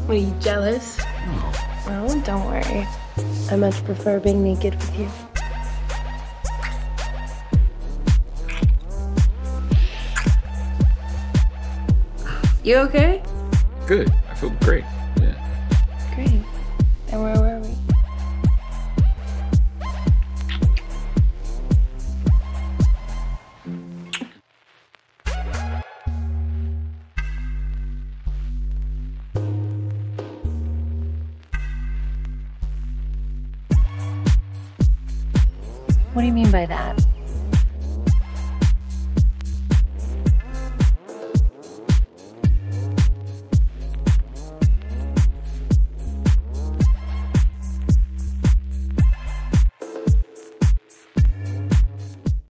Are you jealous? Well, don't worry. I much prefer being naked with you. You okay? Good. I feel great. Yeah. Great. And where were we? What do you mean by that?